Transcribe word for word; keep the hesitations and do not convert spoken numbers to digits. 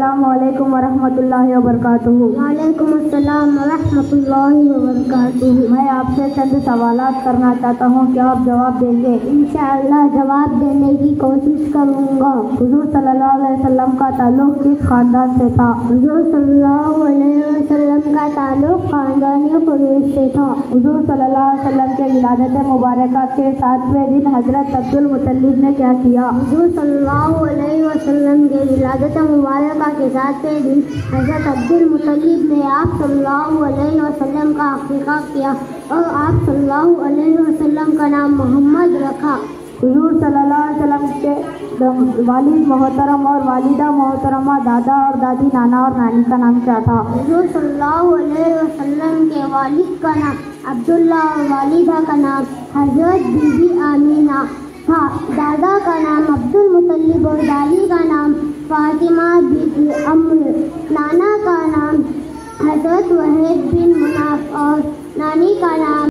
السلام علیکم ورحمۃ اللہ وبرکاتہ۔ وعلیکم السلام ورحمۃ اللہ وبرکاتہ۔ میں آپ سے چند سوالات کرنا چاہتا ہوں، کیا آپ جواب دیں گے؟ انشاءاللہ جواب دینے کی کوشش کروں گا۔ حضور صلی اللہ علیہ وسلم کا تعلق کس خاندان سے تھا؟ حضور صلی اللہ علیہ وسلم کا تعلق خاندانی قریش سے تھا۔ حضور صلی اللہ علیہ وسلم کے ولادت مبارکہ کے ساتویں دن حضرت عبدالمطلب نے کیا کیا؟ حضور صلی اللہ علیہ وسلم کے ولادت مبارکہ کے ساتویں دن حضرت عبدالمطلب نے آپ صلی اللہ علیہ وسلم کا عقیقہ کیا اور آپ صلی اللہ علیہ وسلم کا نام محمد رکھا۔ حضور صلی اللہ علیہ وسلم کے والد محترم اور والدہ محترمہ، دادا اور دادی، نانا اور نانی کا نام کیا تھا؟ حضور صلی اللہ علیہ وسلم کے والد کا نام عبداللہ اور والدہ کا نام حضرت بی بی آمینہ تھا۔ دادا کا نام عبدالمطلب اور دادی کا نام فاطمہ بنت عمرو، نانا کا نام حضرت وحید بن